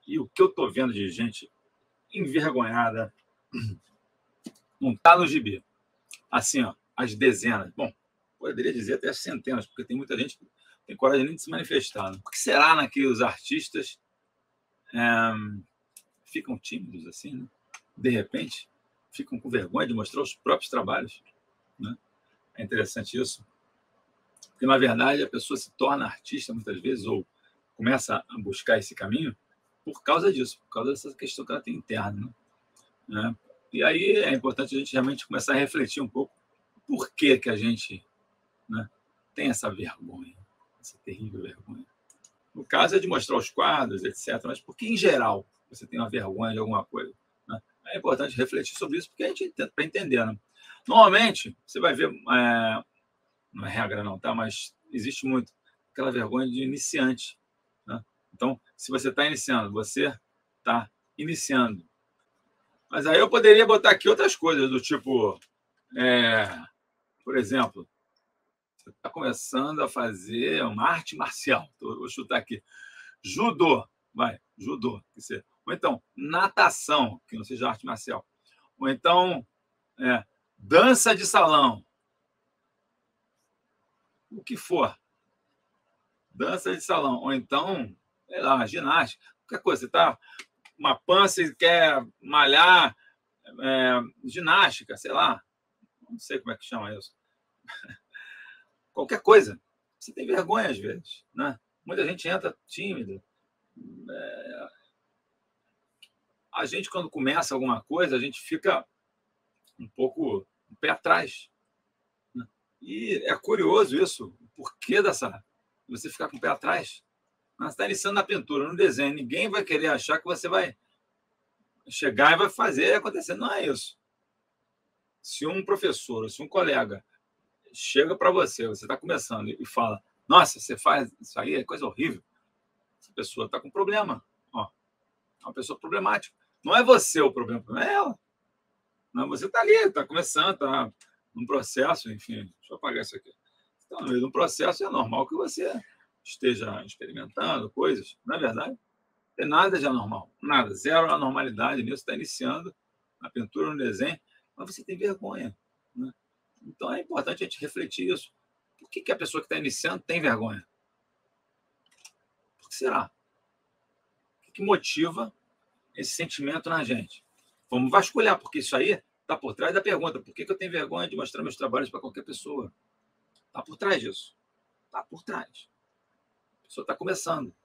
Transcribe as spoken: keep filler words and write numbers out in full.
E o que eu estou vendo de gente envergonhada não está no gibi. Assim, ó, as dezenas. Bom, poderia dizer até as centenas, porque tem muita gente que tem coragem nem de se manifestar. Né? Por que será, né, que os artistas é, ficam tímidos assim, né? De repente, ficam com vergonha de mostrar os próprios trabalhos? Né? É interessante isso. Porque, na verdade, a pessoa se torna artista muitas vezes, ou começa a buscar esse caminho por causa disso, por causa dessa questão que ela tem interna. Né? E aí é importante a gente realmente começar a refletir um pouco por que, que a gente, né, tem essa vergonha, essa terrível vergonha. No caso é de mostrar os quadros, etcétera, mas por que, em geral, você tem uma vergonha de alguma coisa? Né? É importante refletir sobre isso, porque a gente para entender. Né? Normalmente, você vai ver, é, não é regra não, tá? Mas existe muito aquela vergonha de iniciante. Né? Então, se você está iniciando, você está iniciando. Mas aí eu poderia botar aqui outras coisas, do tipo, é, por exemplo, você está começando a fazer uma arte marcial. Vou chutar aqui. Judô, vai, judô. Ou então, natação, que não seja arte marcial. Ou então, é, dança de salão. O que for. Dança de salão. Ou então, sei lá, ginástica. Qualquer coisa. Você está com uma pança e quer malhar, é, ginástica, sei lá. Não sei como é que chama isso. Qualquer coisa. Você tem vergonha às vezes, né? Muita gente entra tímida. É... A gente, quando começa alguma coisa, a gente fica um pouco um pé atrás. Né? E é curioso isso, o porquê dessa... você ficar com o pé atrás. Você está iniciando na pintura, no desenho. Ninguém vai querer achar que você vai chegar e vai fazer acontecer. Não é isso. Se um professor, se um colega chega para você, você está começando e fala, nossa, você faz isso aí, é coisa horrível. Essa pessoa está com problema. Ó, é uma pessoa problemática. Não é você o problema, não é ela. Não, você está ali, está começando, está num processo, enfim. Deixa eu apagar isso aqui. Você está no meio de um processo, é normal que você esteja experimentando coisas. Não é verdade? Não tem nada de anormal. Nada. Zero anormalidade nisso. Está iniciando na pintura, no desenho, mas você tem vergonha. Né? Então é importante a gente refletir isso. Por que, que a pessoa que está iniciando tem vergonha? Por que será? O que motiva esse sentimento na gente? Vamos vasculhar, porque isso aí está por trás da pergunta. Por que, que eu tenho vergonha de mostrar meus trabalhos para qualquer pessoa? Está por trás disso. Está por trás. A pessoa está começando.